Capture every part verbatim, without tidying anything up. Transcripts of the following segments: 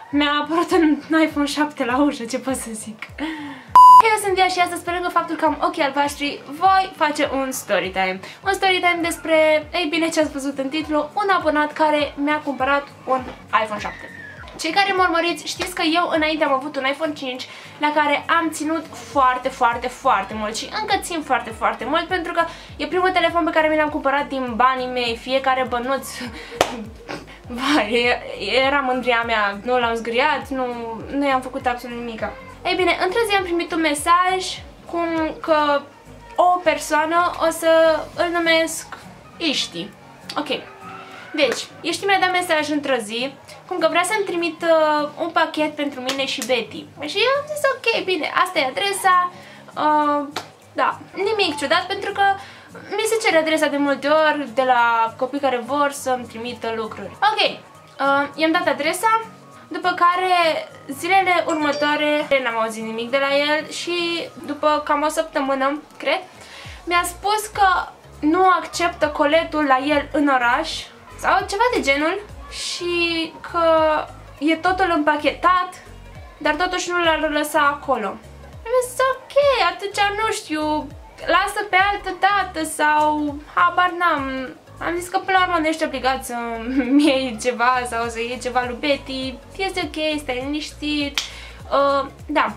mi-a apărut un iPhone șapte la ușă, ce pot să zic. Eu sunt Via și astăzi, pe lângă faptul că am ochii albaștri, voi face un storytime. Un storytime despre, ei bine, ce ați văzut în titlu, un abonat care mi-a cumpărat un iPhone șapte. Cei care mă urmăriți știți că eu înainte am avut un iPhone cinci la care am ținut foarte, foarte, foarte mult și încă țin foarte, foarte mult pentru că e primul telefon pe care mi l-am cumpărat din banii mei, fiecare bănuț. Vai, era mândria mea, nu l-am zgâriat, nu, nu i-am făcut absolut nimica. Ei bine, într-o zi am primit un mesaj cum că o persoană, o să îl numesc Iști. Ok. Deci, Iști mi-a dat mesaj într-o zi cum că vrea să-mi trimit uh, un pachet pentru mine și Betty. Și eu am zis ok, bine, asta e adresa. Uh, da, nimic ciudat pentru că mi se cere adresa de multe ori de la copii care vor să-mi trimită lucruri. Ok, uh, i-am dat adresa, după care zilele următoare n-am auzit nimic de la el și după cam o săptămână, cred, mi-a spus că nu acceptă coletul la el în oraș sau ceva de genul și că e totul împachetat, dar totuși nu l-ar lăsa acolo. Am zis ok, atunci nu știu, lasă pe altă dată sau habar n-am. Am zis că până la urmă nu ești obligat să-mi iei ceva sau să iei ceva lui Betty. Este ok, stai liniștit. Uh, da.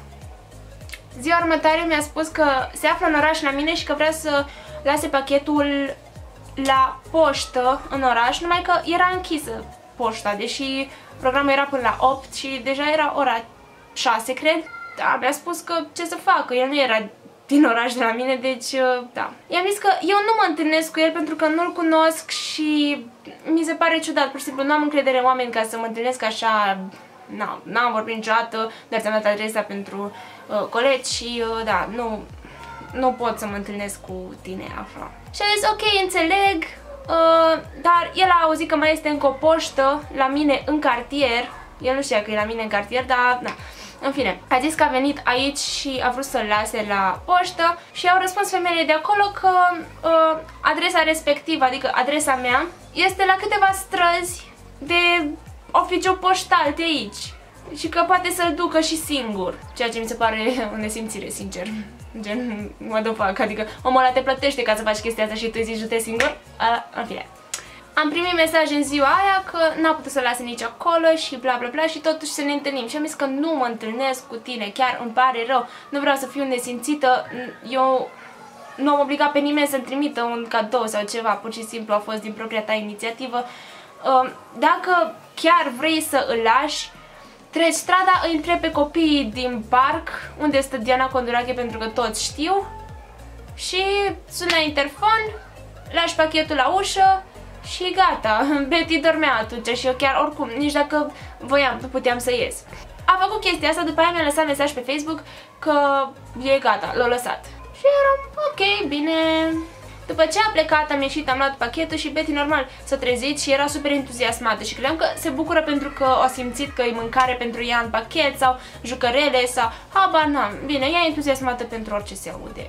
Ziua următoare mi-a spus că se află în oraș la mine și că vrea să lase pachetul la poștă în oraș, numai că era închisă poșta, deși programul era până la opt și deja era ora șase, cred. Da, mi-a spus că ce să facă, el nu era din oraș de la mine, deci da. I-am zis că eu nu mă întâlnesc cu el pentru că nu-l cunosc și mi se pare ciudat, pur și simplu nu am încredere în oameni ca să mă întâlnesc așa. N-am vorbit niciodată, dar ți-am dat adresa pentru uh, colegi și uh, da, nu, nu pot să mă întâlnesc cu tine așa. Și a zis ok, înțeleg, uh, dar el a auzit că mai este încă o poștă la mine în cartier. El nu știa că e la mine în cartier, dar da. În fine, a zis că a venit aici și a vrut să-l lase la poștă și au răspuns femeile de acolo că uh, adresa respectivă, adică adresa mea, este la câteva străzi de oficiu poștal de aici și că poate să-l ducă și singur, ceea ce mi se pare o nesimțire, sincer. Gen, mă dă fac, adică omul ăla te plătește ca să faci chestia asta și tu îi zici du-te singur? A, în fine. Am primit mesaj în ziua aia că n-a putut să lase nici acolo și bla bla bla și totuși să ne întâlnim. Și am zis că nu mă întâlnesc cu tine, chiar îmi pare rău, nu vreau să fiu nesimțită, eu nu am obligat pe nimeni să-mi trimită un cadou sau ceva, pur și simplu a fost din propria ta inițiativă. Dacă chiar vrei să îl lași, treci strada, îi întrebi pe copiii din parc unde stă Diana Condurache pentru că toți știu și sună interfon, lași pachetul la ușă și gata. Betty dormea atunci și eu chiar oricum, nici dacă voiam, nu puteam să ies. A făcut chestia asta, după aia mi-a lăsat mesaj pe Facebook că e gata, l-a lăsat. Și eram ok, bine. După ce a plecat, am ieșit, am luat pachetul și Betty normal s-a trezit și era super entuziasmată și credeam că se bucură pentru că a simțit că e mâncare pentru ea în pachet sau jucărele sau habar n-am. Bine, ea e entuziasmată pentru orice se aude.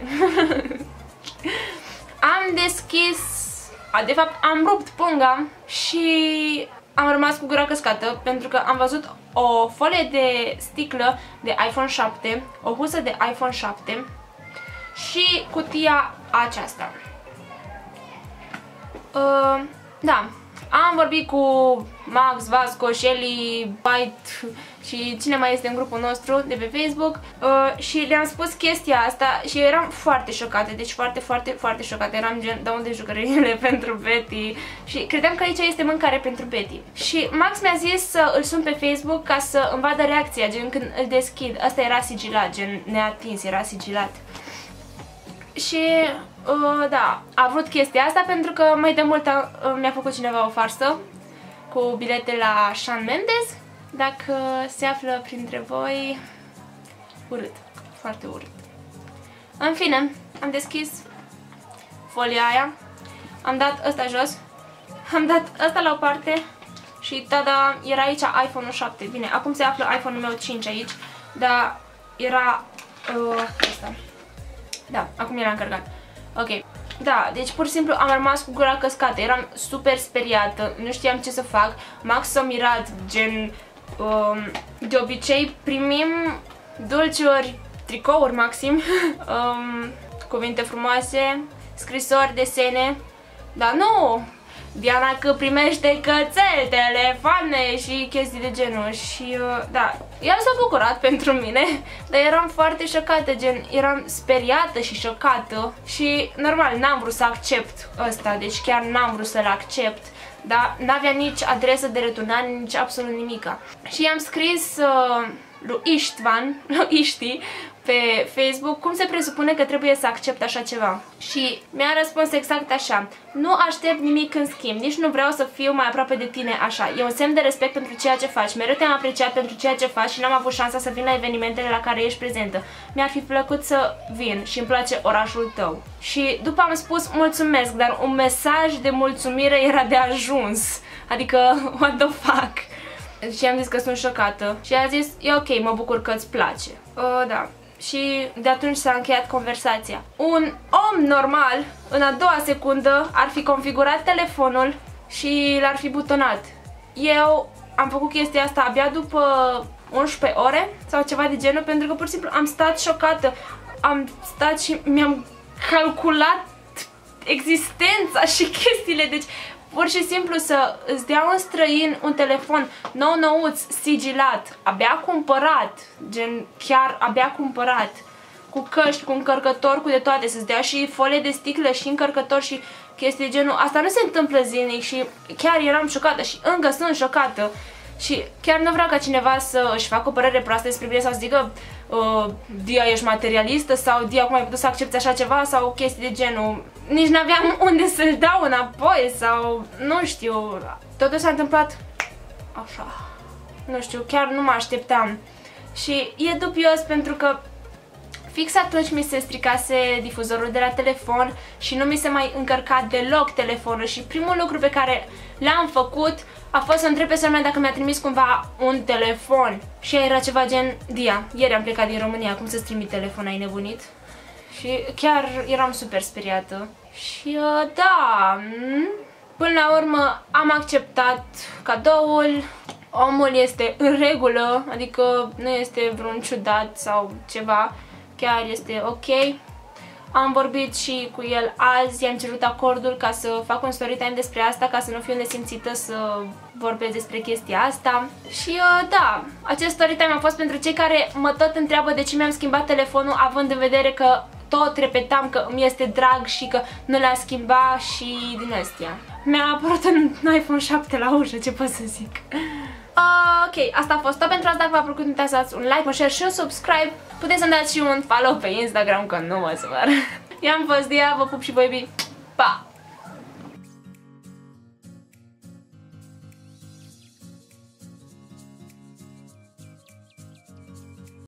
Am deschis, de fapt am rupt punga și am rămas cu gura căscată pentru că am văzut o folie de sticlă de iPhone șapte, o husă de iPhone șapte și cutia aceasta. Uh, da, am vorbit cu Max, Vasco, Shelly, White și cine mai este în grupul nostru de pe Facebook uh, și le-am spus chestia asta și eram foarte șocată, deci foarte, foarte, foarte șocată. Eram gen, da unde jucăriile pentru Betty și credeam că aici este mâncare pentru Betty. Și Max mi-a zis să îl sun pe Facebook ca să îmi vadă reacția, gen când îl deschid. Asta era sigilat, gen neatins, era sigilat. Și, uh, da, a vrut chestia asta pentru că mai de mult uh, mi-a făcut cineva o farsă cu bilete la Shawn Mendes. Dacă se află printre voi, urât, foarte urât. În fine, am deschis folia aia, am dat ăsta jos, am dat ăsta la o parte și tada, era aici iPhone șapte. Bine, acum se află iPhone-ul meu cinci aici, dar era uh, ăsta. Da, acum era încărcat. Ok. Da, deci pur și simplu am rămas cu gura căscată. Eram super speriată, nu știam ce să fac. Max s-a mirat, gen, Um, de obicei primim dulciuri, tricouri maxim, um, cuvinte frumoase, scrisori, desene, dar nu! Diana că primește cățeli, telefoane și chestii de genul și uh, da, el s-a bucurat pentru mine, dar eram foarte șocată, gen, eram speriată și șocată și normal n-am vrut să accept ăsta, deci chiar n-am vrut să-l accept, dar n-avea nici adresă de returnare, nici absolut nimica. Și i-am scris uh, lui Istvan, lui Iști, pe Facebook cum se presupune că trebuie să accept așa ceva. Și mi-a răspuns exact așa: nu aștept nimic în schimb, nici nu vreau să fiu mai aproape de tine așa. E un semn de respect pentru ceea ce faci. Mereu te-am apreciat pentru ceea ce faci și n-am avut șansa să vin la evenimentele la care ești prezentă. Mi-ar fi plăcut să vin și îmi place orașul tău. Și după am spus mulțumesc, dar un mesaj de mulțumire era de ajuns. Adică, what the fuck? Și am zis că sunt șocată. Și a zis, e ok, mă bucur că îți place. Uh, da. Și de atunci s-a încheiat conversația. Un om normal, în a doua secundă, ar fi configurat telefonul și l-ar fi butonat. Eu am făcut chestia asta abia după unsprezece ore sau ceva de genul, pentru că pur și simplu am stat șocată. Am stat și mi-am calculat existența și chestiile, deci pur și simplu să îți dea un străin un telefon nou-nouț, sigilat, abia cumpărat, gen chiar abia cumpărat, cu căști, cu încărcător, cu de toate, să-ți dea și folie de sticlă și încărcător și chestii de genul. Asta nu se întâmplă zilnic și chiar eram șocată și încă sunt șocată. Și chiar nu vreau ca cineva să își facă o părere proastă despre mine sau să zică uh, Dia, ești materialistă sau Dia, cum ai putut să accepti așa ceva sau chestii de genul. Nici n-aveam unde să-l dau înapoi sau nu știu. Totul s-a întâmplat așa. Nu știu, chiar nu mă așteptam. Și e dubios pentru că fix atunci mi se stricase difuzorul de la telefon și nu mi se mai încărca deloc telefonul și primul lucru pe care l-am făcut a fost să întreb pe sora mea dacă mi-a trimis cumva un telefon. Și era ceva gen, Dia, ieri am plecat din România, cum să-ți trimit telefon, ai nebunit? Și chiar eram super speriată. Și uh, da, până la urmă am acceptat cadoul, omul este în regulă, adică nu este vreun ciudat sau ceva, chiar este ok. Am vorbit și cu el azi, i-am cerut acordul ca să fac un story time despre asta, ca să nu fiu nesimțită să vorbesc despre chestia asta. Și uh, da, acest story time a fost pentru cei care mă tot întreabă de ce mi-am schimbat telefonul, având în vedere că tot repetam că îmi este drag și că nu l-a schimbat și din astea. Mi-a apărut un iPhone șapte la ușă, ce pot să zic. Uh, ok, asta a fost tot pentru azi. Dacă v-a plăcut, nu uitați să dați un like, un share și un subscribe. Puteți să-mi dați și un follow pe Instagram, că nu mă supăr. Eu am fost Dia, vă pup și vă iubit. Pa!